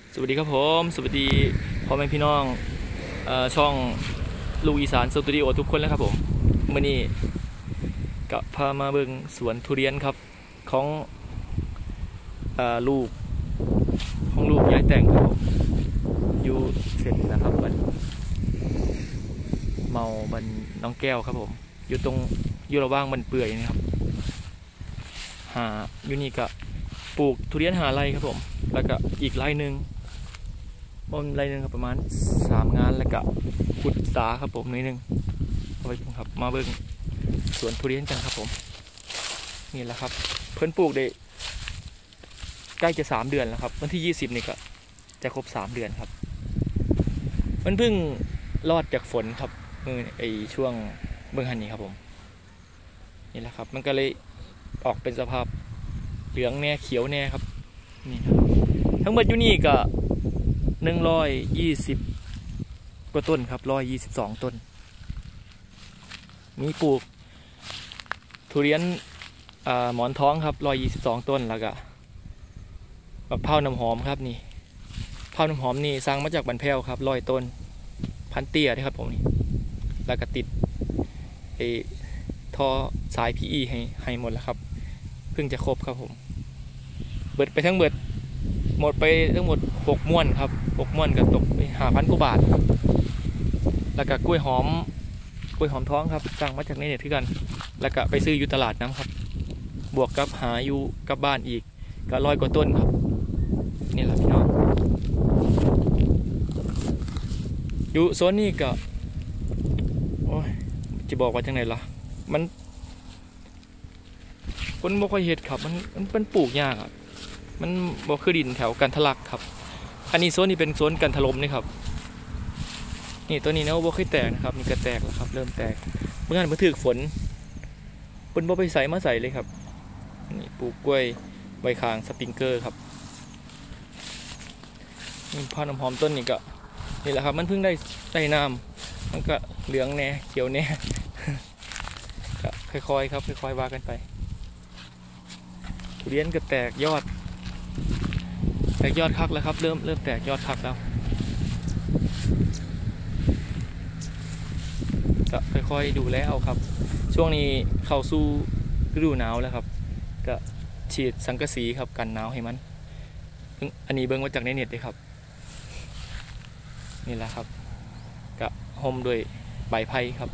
สวัสดีครับผมสวัสดีพ่อแม่พี่น้องช่องลูกอีสานสตูดิโอทุกคนแล้วครับผมเมื่อนี้กับพามาเบิ่งสวนทุเรียนครับของลูกของลูกยายแต่งครับผมอยู่เสร็จนะครับบันน้องแก้วครับผมอยู่ระหว่างมันเปื่อยนะครับอยู่นี่ก็ปลูกทุเรียน5 ไร่ครับผมแล้วก็อีกไร่หนึ่งไรนึงครับประมาณ3 งานแล้วก็ขุดสาครับผมนิดนึงเอาไว้ครับมาเบิ่งสวนทุเรียนกันครับผมนี่แหละครับเพิ่นปลูกได้ใกล้จะ3 เดือนแล้วครับวันที่20นี่ก็จะครบ3 เดือนครับมันเพิ่งรอดจากฝนครับไอช่วงเบื้องหันนี้ครับผมนี่แหละครับมันก็เลยออกเป็นสภาพเหลืองแน่เขียวแน่ครับนี่ครับทั้งหมดอยู่นี่ก็120 กว่าต้นครับ122 ต้นมีปลูกทุเรียนหมอนท้องครับ122 ต้นแล้วก็มะพร้าวน้ำหอมครับนี่มะพร้าวน้ำหอมนี่สร้างมาจากบันแพ้วครับ100 ต้นพันเตี้ยนะครับผมนี่แล้วก็ติดท่อสาย PE ให้หมดแล้วครับเพิ่งจะครบครับผมเบิดไปทั้งหมดไปทั้งหมด6 ม้วนครับ6 ม้วนก็ตกไป5,000 กว่าบาทครับแล้วก็กล้วยหอมท้องครับสั่งมาจากในเน็ตที่กันแล้วก็ไปซื้ออยู่ตลาดน้ำครับบวกกับหาอยู่กับบ้านอีกก็100 กว่าต้นครับนี่แหละพี่น้องอยู่โซนนี้ก็โอ้ยจะบอกว่าจังไหนล่ะมันคนบ่ค่อยเห็ดครับมันปลูกยากครับมันบ่คือดินแถวกันทะลักครับอันนี้โซนนี้เป็นโซนกันถล่มนี่ครับนี่ตัวนี้นะบ่เคยแตกนะครับนี่ก็แตกแล้วครับเริ่มแตกเมื่อวันถึกฝนเพิ่นบ่ไปใส่มาใส่เลยครับนี่ปลูกกล้วยใบคางสปริงเกอร์ครับนี่พาน้ำหอมต้นนี่ก็นี่แหละครับมันเพิ่งได้น้ำมันก็เหลืองแน่เขียวแน่ก็ค่อยๆครับค่อยๆว่ากันไปทุเรียนก็แตกยอดคักแล้วครับเริ่มแตกยอดคักแล้วก็ค่อยๆดูแลเอาครับช่วงนี้เข้าสู่ฤดูหนาวแล้วครับก็ฉีดสังกะสีครับกันหนาวให้มันอันนี้เบิ่งมาจากในเน็ตเลยครับนี่แหละครับก็ห่มด้วยใบไผ่ครับ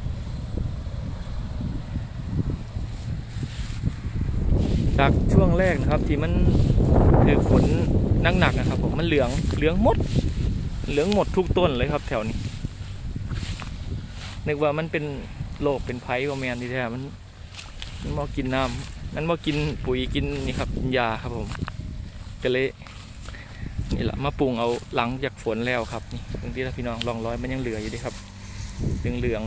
จากช่วงแรกนะครับที่มันถือฝนหนักนะครับผมมันเหลืองหมดทุกต้นเลยครับแถวนี้นึกว่ามันเป็นโรคเป็นไผ่ว่าแมนที่แท้มันมากินน้ำมันมากินปุ๋ยกินนี่ครับกินยาครับผมก็เลยนี่แหละมาปรุงเอาหลังจากฝนแล้วครับนี่บางทีพี่น้องร่องรอยมันยังเหลืออยู่ดิครับเหลือง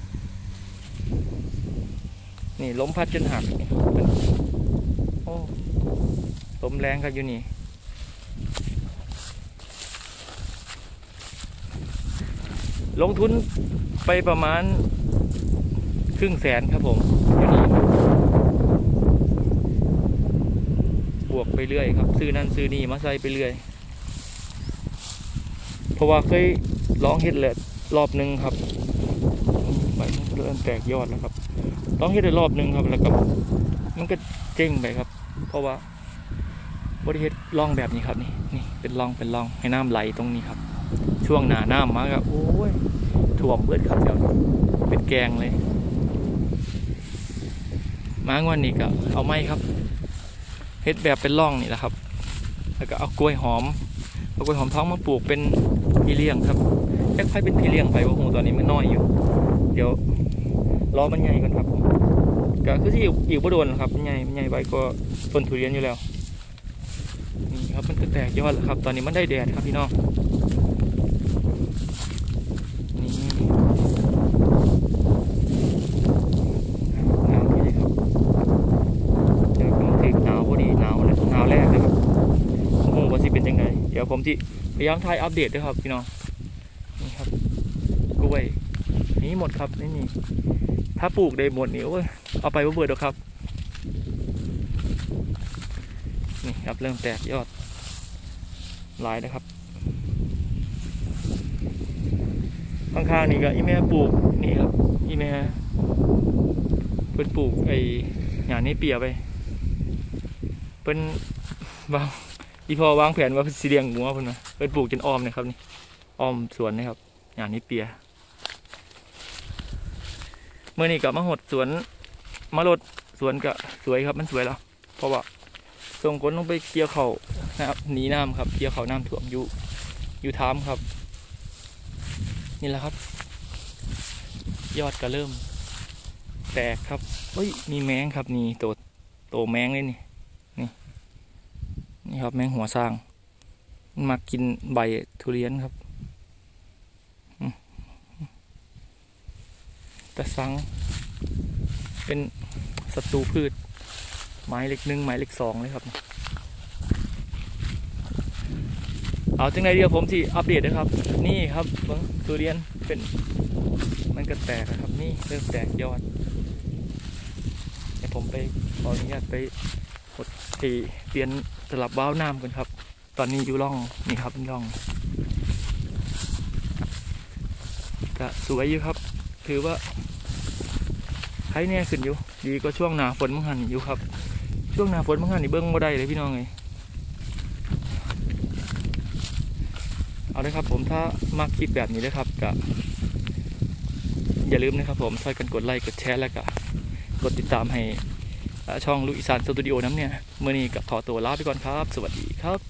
นี่ล้มพัดจนหักโอ้ล้มแรงครับอยู่นี่ลงทุนไปประมาณ500,000ครับผมอยู่นี่บวกไปเรื่อยครับซื้อนั่นซื้อนี่มาใส่ไปเรื่อยเพราะว่าเคยลองเฮ็ดเลยรอบนึงครับมันเริ่มแตกยอดแล้วครับลองเฮ็ดได้รอบนึงครับแล้วก็มันก็เจ๊งไปครับเพราะว่าบริเฮ็ดร่องแบบนี้ครับนี่เป็นร่องให้น้ำไหลตรงนี้ครับช่วงหนาน้ำมาครับโอ้ยท่วมเบิดครับเดี๋ยวเป็นแกงเลยมางวันนี้ก็เอาไม้ครับเฮ็ดแบบเป็นร่องนี่แหละครับแล้วก็เอากล้วยหอมท้องมาปลูกเป็นพี่เลี้ยงครับแค่เป็นพี่เลี้ยงไปว่าหูตอนนี้มันน้อยอยู่เดี๋ยวรอมันใหญ่ก่อนครับก็คือที่อีกบ่โดนครับมันใหญ่ไว้ก็ต้นทุเรียนอยู่แล้วนี่ครับมันแตกยอดแล้วครับตอนนี้มันได้แดดครับพี่น้องนี่หนาวที่เลยครับเดี๋ยวผมถึงหนาวพอดีหนาวแรกเลยครับโอ้โหว่าสิเป็นยังไงเดี๋ยวผมที่พยายามถ่ายอัปเดตด้วยครับพี่น้องนี่ครับกล้วยนี่หมดครับนี่ถ้าปลูกได้หมดนี่เอาไปเบิดแล้วครับนี่ครับเริ่มแตกยอดหลายนะครับข้างๆนี่ก็อีแม่ปลูกนี่ครับอีแม่เพิ่นปลูกไอ้หญ้าเนเปียไปเพิ่นวางอีพอวางแผนว่าสิเลี้ยงงัวเพิ่นนะเพิ่นปลูกจนอ้อมนะครับนี่อ้อมสวนนะครับหญ้าเนเปียเมื่อนี้ก็มาหดสวนมาลดสวนก็สวยครับมันสวยแล้วเพราะว่าส่งคนลงไปเกี่ยวเขานะครับหนีน้ำครับเกี่ยวเขาน้ำท่วมอยู่ท้ามครับนี่แหละครับยอดก็เริ่มแตกครับเฮ้ยมีแมงครับนี่โตแมงเลยนี่ครับแมงหัวสร้างมันมากินใบทุเรียนครับตะซังเป็นศัตรูพืชไม้เล็ก1ไม้เล็ก2เลยครับเอาจังไรเดียวผมที่อัปเดตนะครับนี่ครับทุเรียนเป็นมันก็แตกนะครับนี่เริ่มแตกยอดเดี๋ยวผมไปขออนุญาตไปกดเปลี่ยนสลับว้าวน้ำกันครับตอนนี้อยู่ร่องนี่ครับร่องก็สวยอยู่ครับถือว่าใครแน่ขึ้นอยู่ดีก็ช่วงหนาฝนมังหันอยู่ครับช่วงหนาฝนมังหันนี่เบิ้งบ่ได้เลยพี่น้องเลยเอาเลยครับผมถ้ามาคลิปแบบนี้นะครับก็อย่าลืมนะครับผมช่วยกันกดไลค์กดแชร์แล้วก็กดติดตามให้ช่องลูกอีสานสตูดิโอน้ำเนี่ยเมื่อนี้ก็ขอตัวลาไปก่อนครับสวัสดีครับ